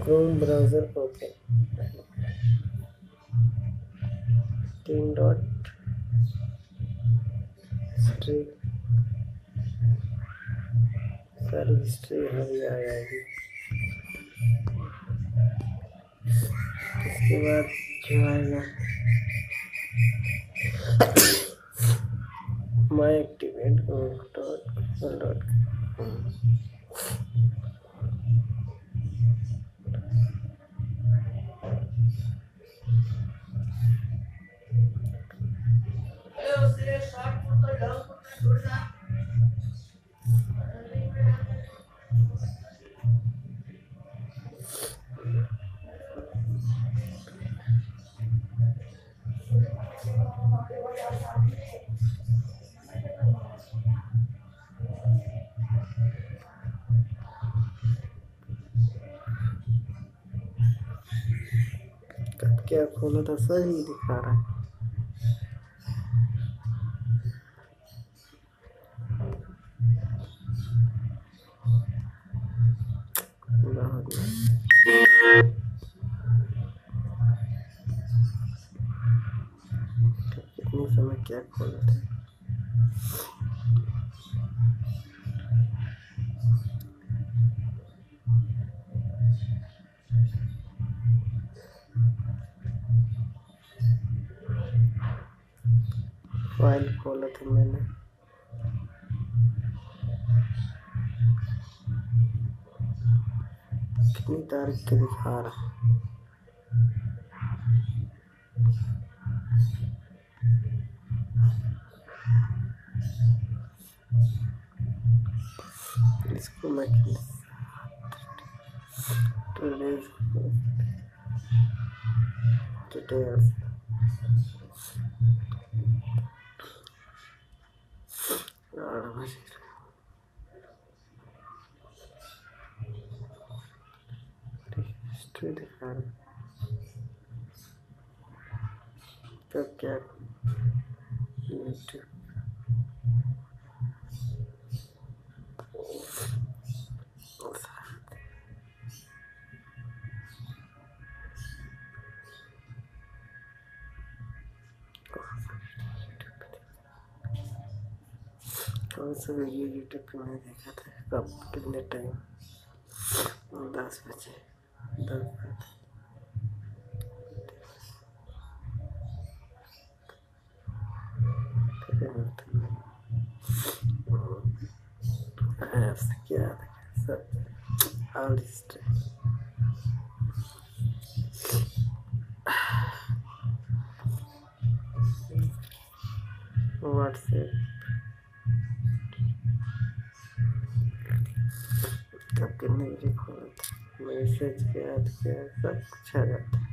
Chrome browser open, 3 dot history, सारी history हमारी आ जाएगी। इसके बाद जो आएगा माई एक्टिवेट डॉट क्या खोला था, सही दिखा रहा है। कितने समय क्या खोला था। फाइल खोला था मैंने, कितनी तारीख के दिखा रहा है। इसको मैं डिटेल्स हिस्ट्री दिखा रहा है। तब क्या यूट्यूब कौन सा वीडियो यूट्यूब पे मैंने देखा था, कब कितने टाइम, 10 बजे 10 बजे। क्या सब ऑल हिस्ट्री व्हाट्सएप, कब कितने बजे खोला था, मैसेज क्या सब कुछ आ जाता है।